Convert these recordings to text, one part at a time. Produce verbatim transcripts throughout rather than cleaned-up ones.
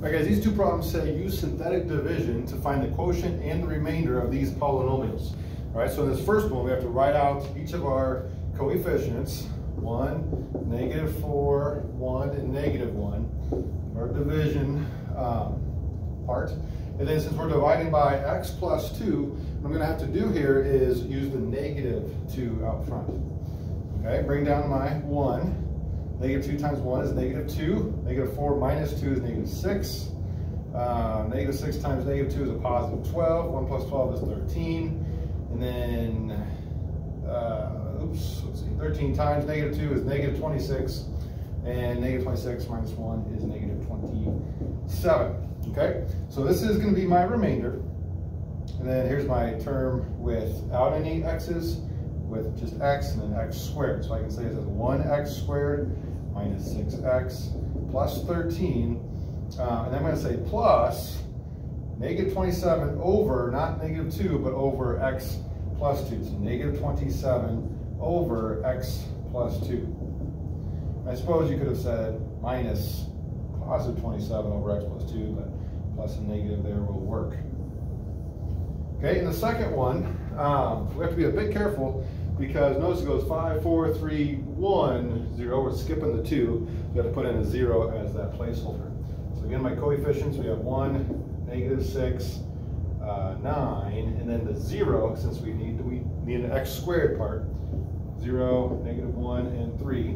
All right, guys, these two problems say use synthetic division to find the quotient and the remainder of these polynomials. All right, so in this first one, we have to write out each of our coefficients, one, negative four, one, and negative one, our division um, part. And then since we're dividing by x plus two, what I'm gonna have to do here is use the negative two out front. Okay, bring down my one. Negative two times one is negative two. Negative four minus two is negative six. Uh, negative six times negative two is a positive twelve. one plus twelve is thirteen. And then, uh, oops, let's see, thirteen times negative two is negative twenty-six. And negative twenty-six minus one is negative twenty-seven. Okay, so this is going to be my remainder. And then here's my term without any x's, with just x and then x squared. So I can say this as one x squared minus six x plus thirteen. Uh, and I'm going to say plus negative twenty-seven over, not negative two, but over x plus two. So negative twenty-seven over x plus two. I suppose you could have said minus positive twenty-seven over x plus two, but plus and negative there will work. Okay, in the second one, um, we have to be a bit careful because notice it goes five, four, three, one, zero. We're skipping the two. We have to put in a zero as that placeholder. So again, my coefficients, we have one, negative six, uh, nine, and then the zero, since we need we need an x squared part, zero, negative one, and three.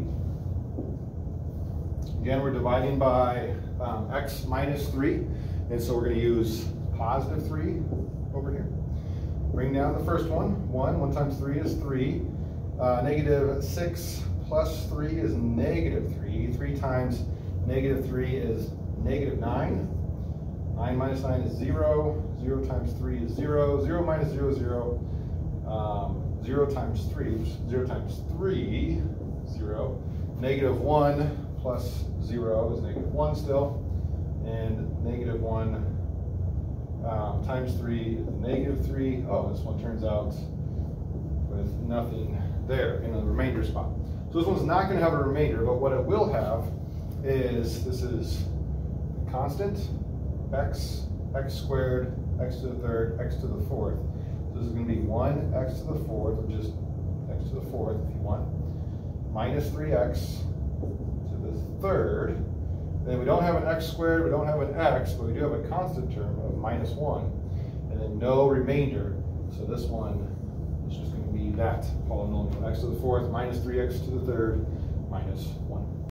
Again, we're dividing by um, x minus three, and so we're going to use positive three over here. Bring down the first one. one. one times three is three. Uh, negative six plus three is negative three. three times negative three is negative nine. nine minus nine is zero. zero times three is zero. zero minus zero is zero. Um, zero times three, zero times three, zero. Negative one plus zero is negative one still. And negative one Um, times three is negative three. Oh, this one turns out with nothing there in the remainder spot. So this one's not going to have a remainder, but what it will have is, this is constant, x, x squared, x to the third, x to the fourth. So this is going to be one x to the fourth, or just x to the fourth if you want, minus three x to the third. Then we don't have an x squared, we don't have an x, but we do have a constant term of minus one, and then no remainder. So this one is just going to be that polynomial, x to the fourth minus three x to the third minus one.